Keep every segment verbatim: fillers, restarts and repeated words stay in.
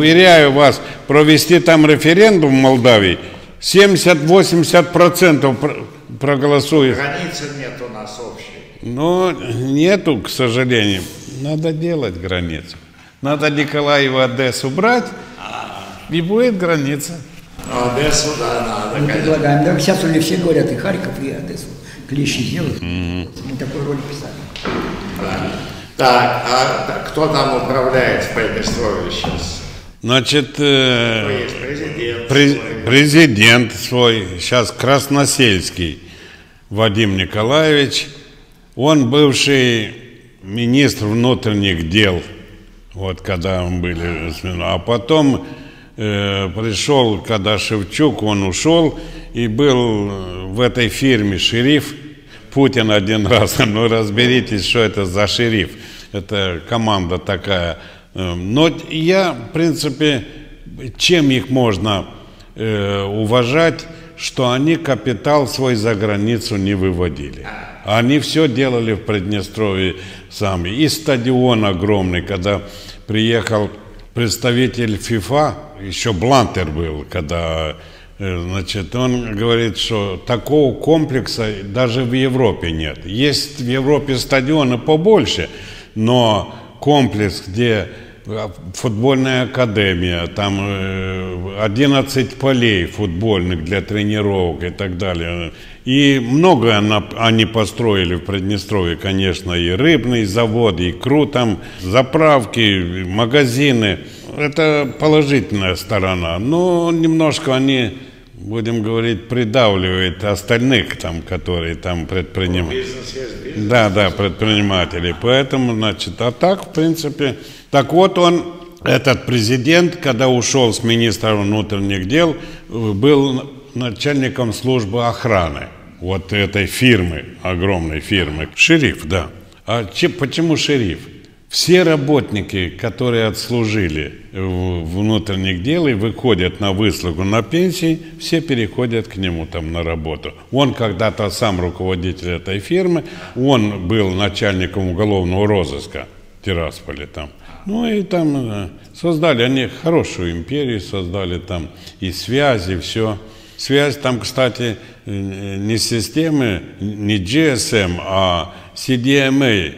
уверяю вас, провести там референдум в Молдавии, семьдесят-восемьдесят процентов проголосует. Границы нет у нас общей. Но нету, к сожалению. Надо делать границу. Надо Николаева, Одессу брать, и будет граница. Ну, Одессу, да, надо, Мы предлагаем. Да, сейчас уже все говорят, и Харьков, и Одессу. Клещи сделают. Mm-hmm. Мы такой ролик писали. Да. Так, а кто там управляет в Приднестровье сейчас? Значит, э, есть президент, през, свой. президент свой, сейчас Красносельский Вадим Николаевич, он бывший министр внутренних дел, вот когда мы были, а потом э, пришел, когда Шевчук, он ушел, и был в этой фирме шериф. Путин один раз, ну разберитесь, что это за шериф, это команда такая. Но я, в принципе, чем их можно э, уважать, что они капитал свой за границу не выводили. Они все делали в Приднестровье сами. И стадион огромный, когда приехал представитель ФИФА, еще Блантер был, когда... Значит, он говорит, что такого комплекса даже в Европе нет. Есть в Европе стадионы побольше, но комплекс, где футбольная академия, там одиннадцать полей футбольных для тренировок и так далее. И многое они построили в Приднестровье, конечно, и рыбный завод, и икру там, заправки, магазины. Это положительная сторона, но немножко они, будем говорить, придавливают остальных, там, которые там предпринимают. Да, да, предприниматели. Поэтому, значит, а так, в принципе, так вот он, этот президент, когда ушел с министра внутренних дел, был начальником службы охраны вот этой фирмы, огромной фирмы. Шериф, да. А че, почему шериф? Все работники, которые отслужили в внутренних дел и выходят на выслугу, на пенсии, все переходят к нему там на работу. Он когда-то сам руководитель этой фирмы, он был начальником уголовного розыска в Тирасполе там. Ну и там создали они хорошую империю, создали там и связи, все. Связь там, кстати, не системы, не джи эс эм, а си ди эм эй.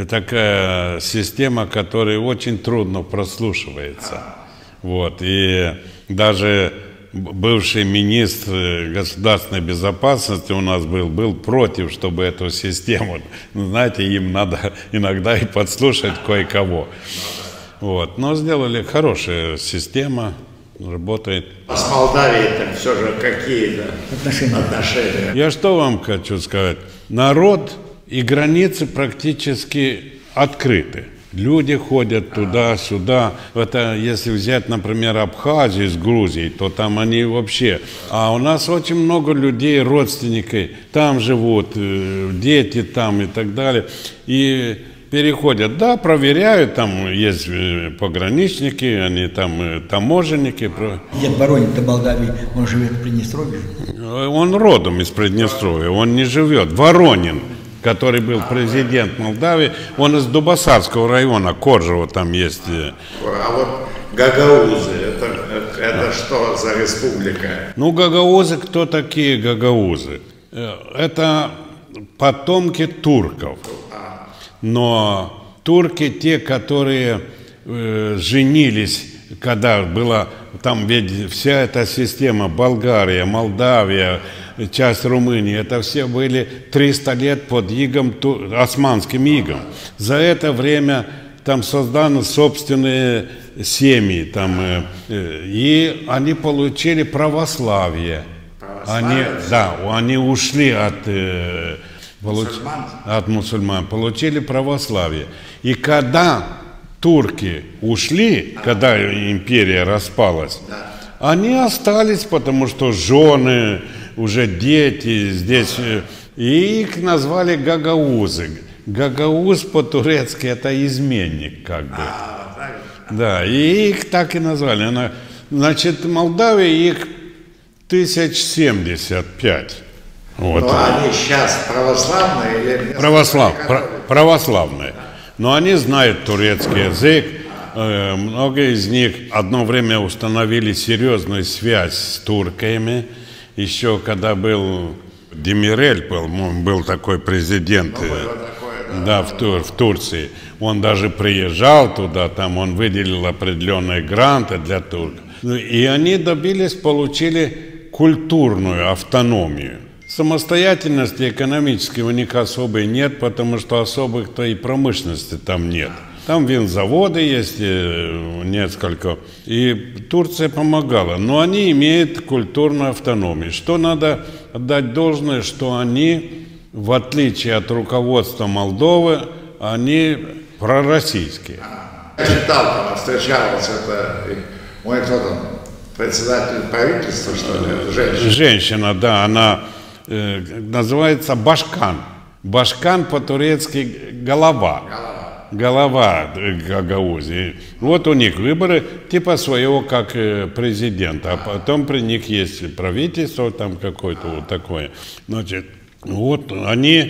Такая система, которая очень трудно прослушивается. Вот. И даже бывший министр государственной безопасности у нас был, был против, чтобы эту систему, знаете, им надо иногда и подслушать кое-кого. Вот. Но сделали хорошая система, работает. А с Молдавией там все же какие-то отношения. отношения. Я что вам хочу сказать? Народ и границы практически открыты. Люди ходят туда-сюда. Это если взять, например, Абхазию с Грузией, то там они вообще... А у нас очень много людей, родственники, там живут, дети там и так далее. И переходят, да, проверяют, там есть пограничники, они там таможенники. Дед Воронин-то Молдавии, он живет в Приднестровье? Он родом из Приднестровья, он не живет. Воронин, который был президент Молдавии, он из Дубасарского района, Коржево там есть. А вот гагаузы, это, это, это что за республика? Ну, гагаузы, кто такие гагаузы? Это потомки турков. Но турки, те, которые э, женились, когда была там ведь вся эта система, Болгария, Молдавия, часть Румынии, это все были триста лет под игом, османским игом. За это время там созданы собственные семьи, там, э, э, и они получили православие. Они, да, они ушли от... Э, Получ... От мусульман, получили православие. И когда турки ушли, когда империя распалась, они остались, потому что жены, уже дети здесь, и их назвали гагаузы. Гагауз по-турецки это изменник, как бы. Да, и их так и назвали. Значит, в Молдавии их тысяча семьдесят пять. Вот. Но они сейчас православные или... Православ, пр православные. Но они знают турецкий язык, Э, много из них одно время установили серьезную связь с турками. Еще когда был Демирель, был, был такой президент, Ну, было такое, да. да, в, Тур, в Турции. Он даже приезжал туда, там он выделил определенные гранты для турков. И они добились, получили культурную автономию. Самостоятельности экономической у них особой нет, потому что особых-то и промышленности там нет. Там винзаводы есть несколько, и Турция помогала. Но они имеют культурную автономию. Что надо отдать должное, что они, в отличие от руководства Молдовы, они пророссийские. Я читал, там встречалась это, мой кто там, председатель правительства, что ли, женщина. Женщина, да, она э, называется Башкан. Башкан по-турецки голова. Голова. Голова Гагаузии. Вот у них выборы типа своего как президента, а потом при них есть правительство там какое-то вот такое. Значит, вот они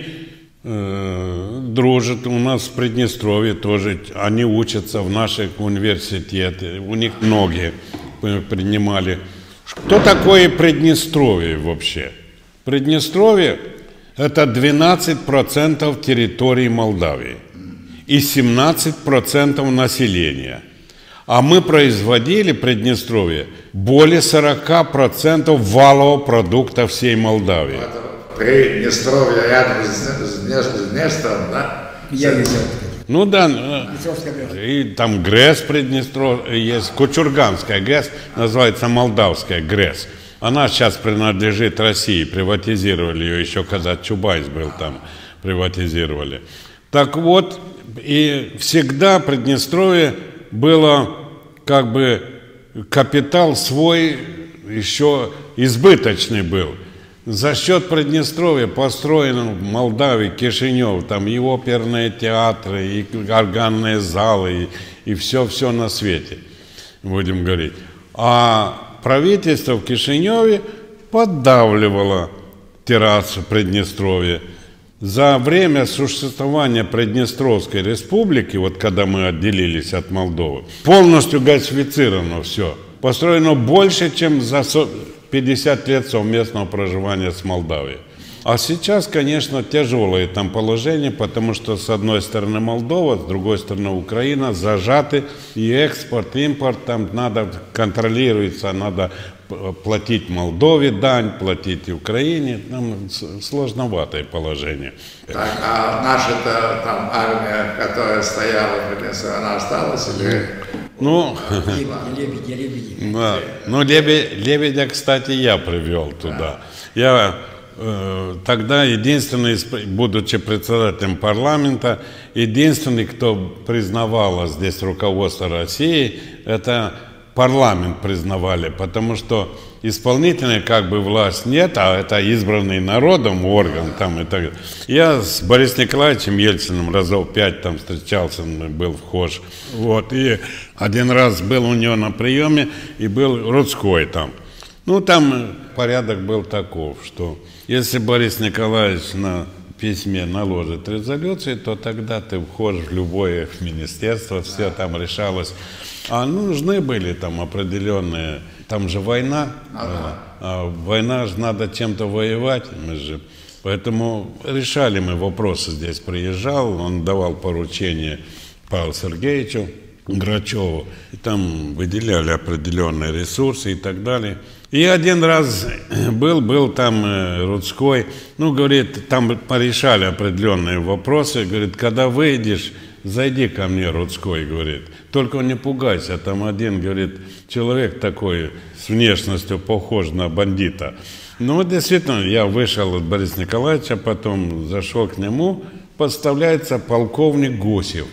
э, дружат у нас в Приднестровье тоже, они учатся в наших университетах, у них многие принимали. Что такое Приднестровье вообще? Приднестровье – это двенадцать процентов территории Молдавии и семнадцать процентов населения. А мы производили в Приднестровье более сорока процентов валового продукта всей Молдавии. Приднестровье рядом с Днестром, да? Я видел. Ну да, и там ГРЭС Приднестровье, есть Кучурганская ГЭС, называется Молдавская ГРЭС. Она сейчас принадлежит России, приватизировали ее еще, когда Чубайс был там, приватизировали. Так вот, и всегда Приднестровье было как бы капитал свой еще избыточный был. За счет Приднестровья построено в Молдавии, Кишинев, там и оперные театры, и органные залы, и все-все на свете, будем говорить. А правительство в Кишиневе поддавливало террасу Приднестровья. За время существования Приднестровской республики, вот когда мы отделились от Молдовы, полностью газифицировано все. Построено больше, чем за пятьдесят лет совместного проживания с Молдавией. А сейчас, конечно, тяжелое там положение, потому что с одной стороны Молдова, с другой стороны Украина зажаты, и экспорт, импорт там надо контролируется, надо платить Молдове дань, платить Украине, там сложноватое положение. Так, а наша-то там армия, которая стояла в Приднестровье, она осталась или... Ну, Лебеди, лебеди. да. Ну Лебедя, Лебедя, кстати, я привел туда. Я э, тогда единственный, будучи председателем парламента, единственный, кто признавал здесь руководство России, это парламент признавали, потому что исполнительная как бы власть нет, а это избранный народом орган там и так далее. Я с Борисом Николаевичем Ельциным разов пять там встречался, был вхож. Вот, и один раз был у него на приеме, и был Рудской там. Ну, там порядок был таков, что если Борис Николаевич на письме наложит резолюцию, то тогда ты входишь в любое министерство, все там решалось. А нужны были там определенные, там же война, ага. а война же надо чем-то воевать, мы же, поэтому решали мы вопросы здесь, приезжал, он давал поручение Павлу Сергеевичу Грачеву, и там выделяли определенные ресурсы и так далее. И один раз был, был там Рудской, ну, говорит, там порешали определенные вопросы, говорит, когда выйдешь, зайди ко мне, Рудской, говорит, только не пугайся, там один, говорит, человек такой с внешностью похож на бандита. Ну, вот действительно, я вышел от Бориса Николаевича, потом зашел к нему, подставляется полковник Гусев.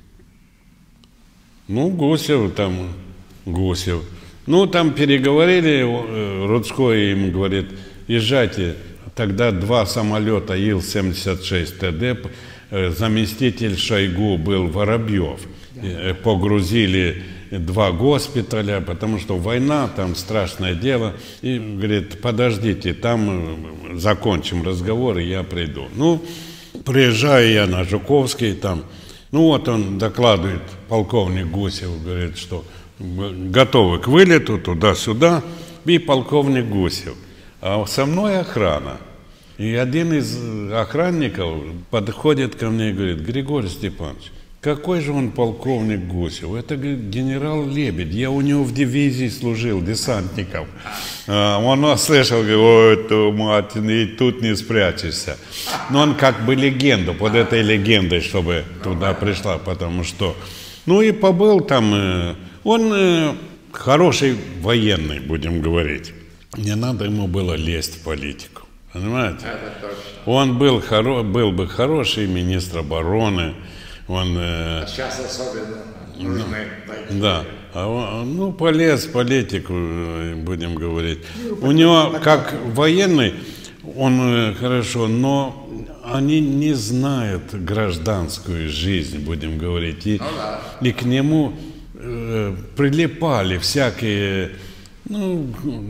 Ну, Гусев там, Гусев. Ну, там переговорили, Рудской им говорит, езжайте, тогда два самолета Ил семьдесят шесть Т Д, заместитель Шойгу был Воробьев. Да. Погрузили два госпиталя, потому что война, там страшное дело. И говорит, подождите, там закончим разговор, и я приду. Ну, приезжаю я на Жуковский, там, Ну вот он докладывает, полковник Гусев, говорит, что готовы к вылету туда-сюда, и полковник Гусев. А со мной охрана. И один из охранников подходит ко мне и говорит: Григорий Степанович, какой же он полковник Гусев? Это, говорит, генерал Лебедь. Я у него в дивизии служил, десантником. А, он слышал, говорит: ой, ты, мать, и тут не спрячешься. Но он как бы легенду, под этой легендой, чтобы туда пришла, потому что... Ну и побыл там. Он хороший военный, будем говорить. Не надо ему было лезть в политику. Понимаете? Он был, хоро... был бы хороший министр обороны. Он, э... Сейчас особенно нужны такие. Да. А он, ну, полез в политику, будем говорить. У него, как военный, он хорошо, но они не знают гражданскую жизнь, будем говорить. И, ну, да. и к нему э, прилипали всякие, ну,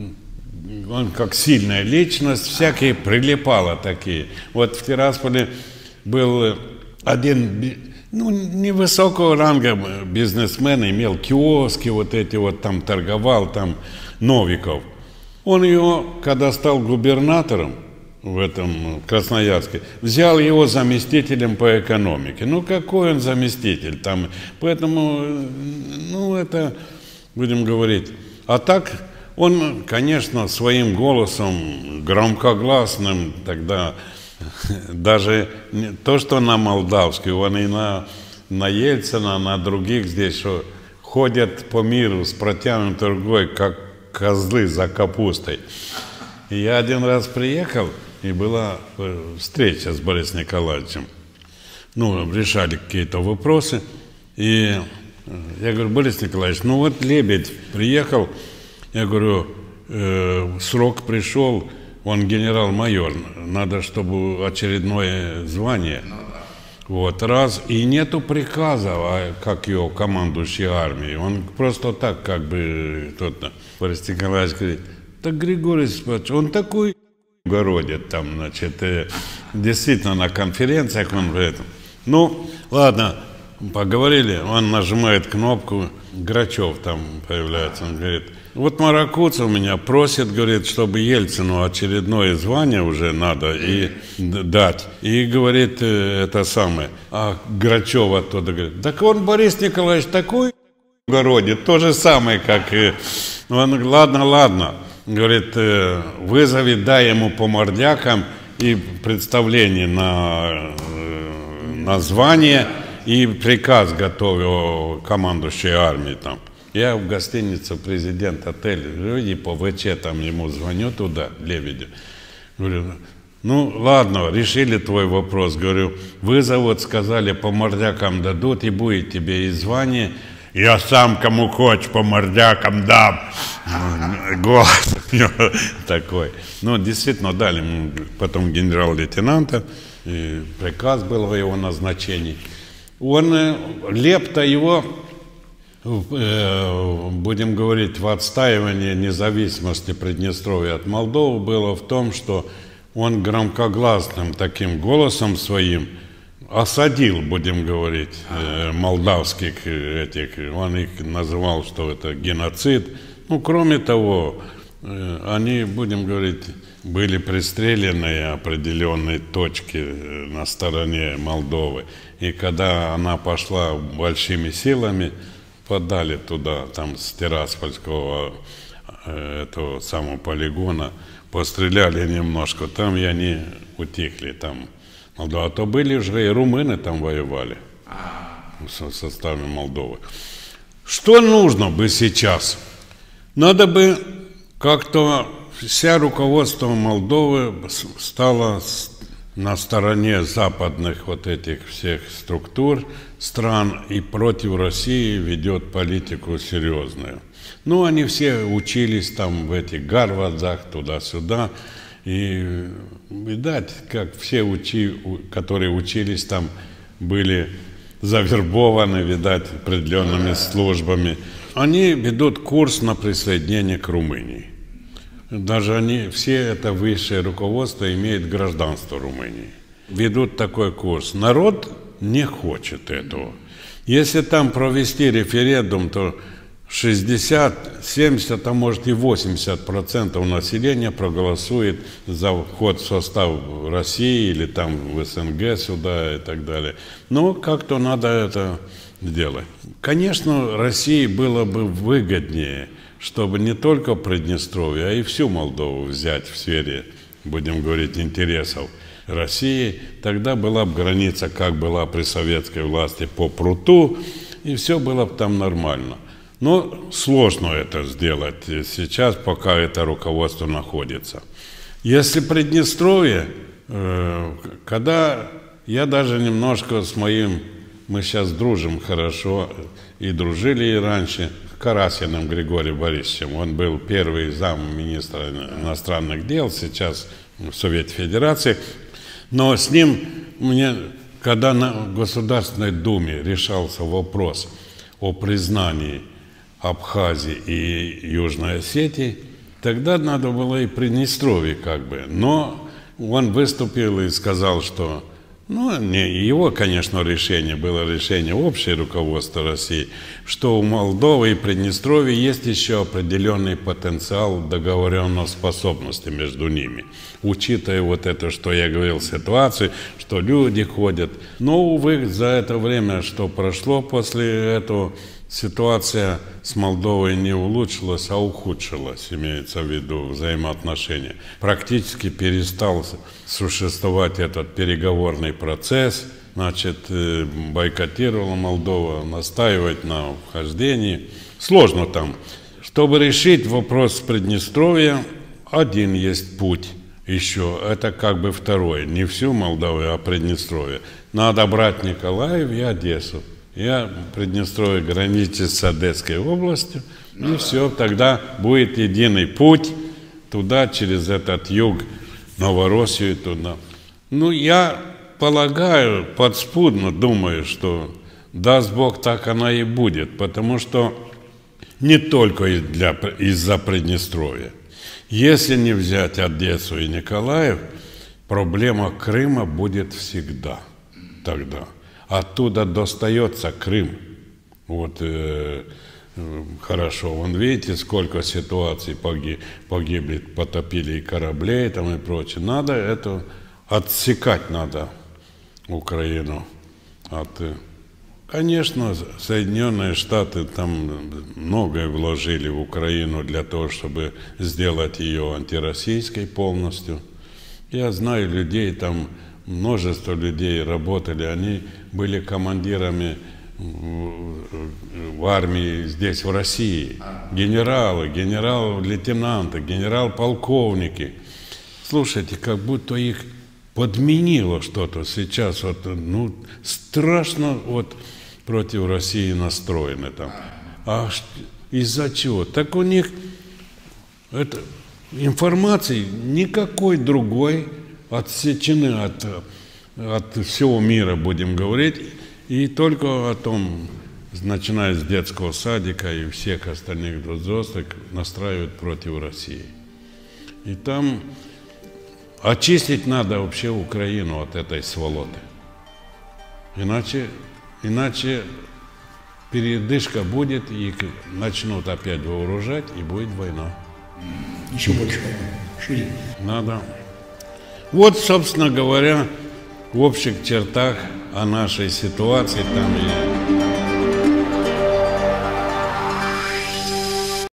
он как сильная личность, всякие прилипало такие. Вот в Тирасполе был один, ну, невысокого ранга бизнесмен, имел киоски, вот эти вот там торговал, там Новиков. Он его, когда стал губернатором в этом Красноярске, взял его заместителем по экономике. Ну, какой он заместитель там? Поэтому, ну, это, будем говорить. А так, он, конечно, своим голосом громкогласным тогда, даже то, что на молдавский, он и на, на Ельцина, на других здесь, что ходят по миру с протянутой рукой, как козлы за капустой. И я один раз приехал, и была встреча с Борисом Николаевичем. Ну, решали какие-то вопросы. И я говорю: Борис Николаевич, ну вот Лебедь приехал, я говорю, э, срок пришел, он генерал-майор, надо, чтобы очередное звание. Вот, раз, и нету приказа, а как его командующий армией, он просто так, как бы, тот, Борис Николаевич говорит: так Григорий Степанович, он такой городит там, значит, э, действительно на конференциях он говорит. Ну, ладно, поговорили, он нажимает кнопку, Грачев там появляется, он говорит: вот Маракуц у меня просит, говорит, чтобы Ельцину очередное звание уже надо и дать. И говорит, это самое, а Грачев оттуда говорит: так он, Борис Николаевич, такой городит, то же самое, как и... Он, ладно, ладно, говорит, вызови, дай ему по мордякам и представление на, на звание, и приказ готовил командующей армией там. Я в гостинице «Президент» отель, люди по ВЧ там ему звоню туда, Лебедю. Говорю: ну ладно, решили твой вопрос. Говорю, вызовут, сказали, по мордякам дадут, и будет тебе и звание. Я сам кому хочешь по мордякам дам. Голос такой. Ну, действительно, дали ему потом генерал-лейтенанта, и приказ был о его назначении. Он, лепта его, будем говорить, в отстаивании независимости Приднестровья от Молдовы было в том, что он громкогласным таким голосом своим осадил, будем говорить, молдавских этих, он их называл, что это геноцид. Ну, кроме того, они, будем говорить, были пристрелены определенные точки на стороне Молдовы. И когда она пошла большими силами, подали туда, там, с Тираспольского этого самого полигона, постреляли немножко, там и они утихли, там. А то были же и румыны там воевали в составе Молдовы. Что нужно бы сейчас? Надо бы как-то вся руководство Молдовы стало на стороне западных вот этих всех структур стран и против России ведет политику серьезную. Ну, они все учились там в этих Гарвардах, туда-сюда. И, видать, как все, учи, которые учились там, были завербованы, видать, определенными службами. Они ведут курс на присоединение к Румынии. Даже они, все это высшее руководство имеет гражданство Румынии. Ведут такой курс. Народ не хочет этого. Если там провести референдум, то шестьдесят, семьдесят, а может и восемьдесят процентов населения проголосует за вход в состав России или там в СНГ сюда и так далее. Но как-то надо это делать. Конечно, России было бы выгоднее, чтобы не только Приднестровье, а и всю Молдову взять в сфере, будем говорить, интересов России. Тогда была бы граница, как была при советской власти, по пруту, и все было бы там нормально. Но сложно это сделать сейчас, пока это руководство находится. Если Приднестровье, когда я даже немножко с моим, мы сейчас дружим хорошо, и дружили и раньше, Карасиным Григорием Борисовичем, он был первый замминистра иностранных дел, сейчас в Совете Федерации, но с ним мне, когда на Государственной Думе решался вопрос о признании Абхазии и Южной Осетии, тогда надо было и Приднестровье как бы. Но он выступил и сказал, что, ну, не его, конечно, решение, было решение общее руководства России, что у Молдовы и Приднестровья есть еще определенный потенциал договоренноспособности между ними. Учитывая вот это, что я говорил, ситуацию, что люди ходят. Но, увы, за это время, что прошло после этого, ситуация с Молдовой не улучшилась, а ухудшилась, имеется в виду взаимоотношения. Практически перестал существовать этот переговорный процесс, значит, бойкотировала Молдова, настаивать на вхождении. Сложно там. Чтобы решить вопрос с Приднестровья, один есть путь еще, это как бы второй, не всю Молдову, а Приднестровье. Надо брать Николаев и Одессу. Я Приднестровье граничит с Одесской областью, и все, тогда будет единый путь туда, через этот юг, Новороссию туда. Ну, я полагаю, подспудно думаю, что даст Бог, так она и будет, потому что не только из-за Приднестровья. Если не взять Одессу и Николаев, проблема Крыма будет всегда тогда. Оттуда достается Крым. Вот э, хорошо. Вон видите, сколько ситуаций погиб, погибли, потопили и кораблей там и прочее. Надо это отсекать, надо Украину от... Конечно, Соединенные Штаты там многое вложили в Украину для того, чтобы сделать ее антироссийской полностью. Я знаю людей там, множество людей работали, они были командирами в армии здесь, в России. Генералы, генерал-лейтенанты, генерал-полковники. Слушайте, как будто их подменило что-то сейчас. Вот, ну, страшно вот против России настроены там. А из-за чего? Так у них это, информации никакой другой, отсечены от, от всего мира, будем говорить, и только о том, начиная с детского садика и всех остальных взрослых, настраивают против России. И там очистить надо вообще Украину от этой сволоты. Иначе, иначе передышка будет, и начнут опять вооружать, и будет война. Еще больше война, шире. Надо. Вот, собственно говоря, в общих чертах о нашей ситуации там и